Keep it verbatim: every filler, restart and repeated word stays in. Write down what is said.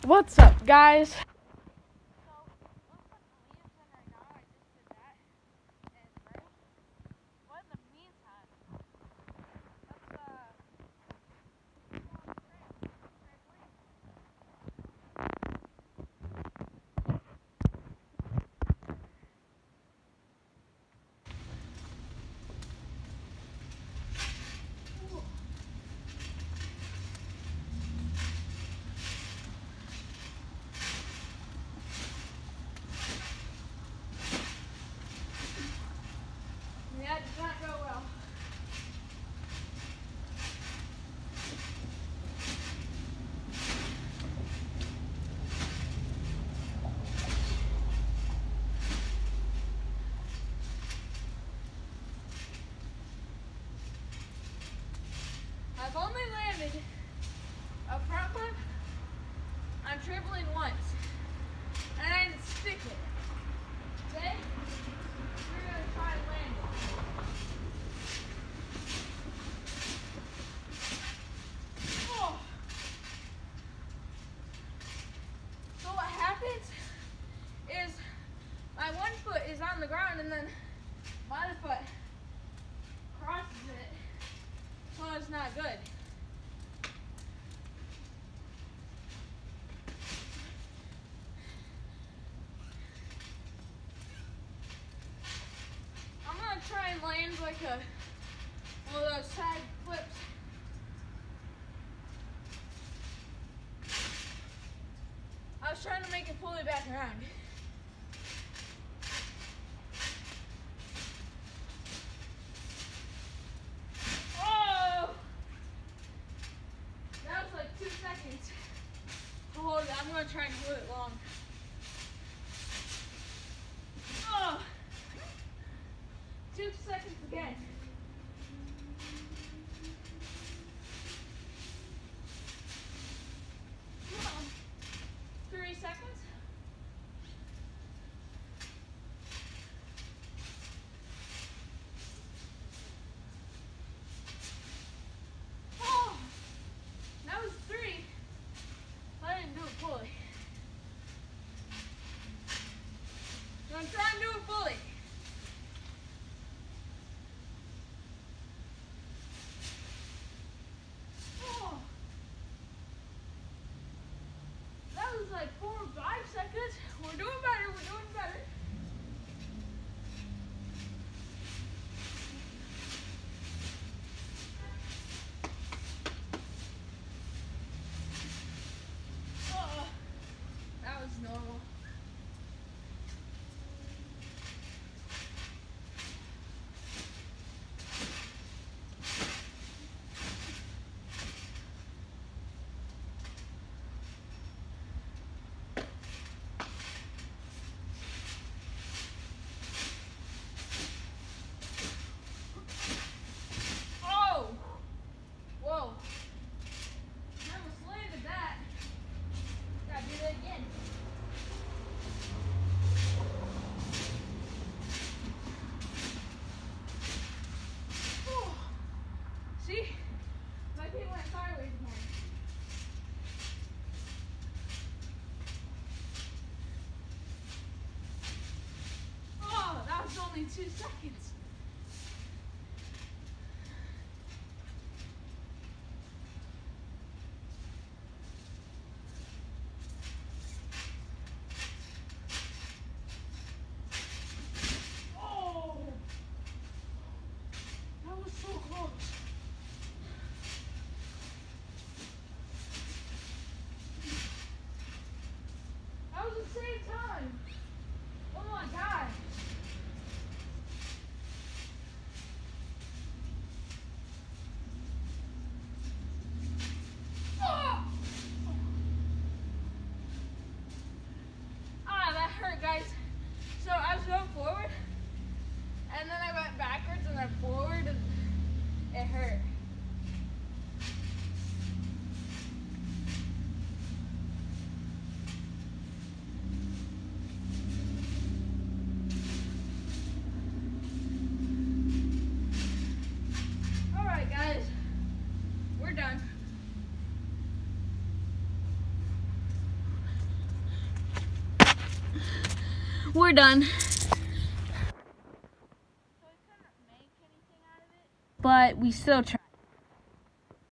What's up, guys? That did not go well. I've only landed a front flip on trampoline once, and I didn't stick it. Today, we're going to try and land it. Oh. So what happens is my one foot is on the ground and then my other foot crosses it, so it's not good. I'm gonna try and land like a one of those side flips. I was trying to make it pull it back around. Oh! That was like two seconds to hold it. I'm gonna try and hold it long. Oh! Two seconds again. Oh. Three seconds. Oh, that was three. I didn't do it fully. I'm trying to do it fully. Oh, that was like four or five seconds. We're doing better. We're doing better. Oh, that was normal. Oh! Whoa. I almost landed that. Gotta do that again. Oh. See? My feet went sideways again. Oh, that was only two seconds. Oh, that was so close. That was the same time. Oh my God. Oh! Ah, that hurt, guys. So I was going forward, and then I went backwards and then forward, and it hurt. All right, guys, we're done. we're done. But we still try.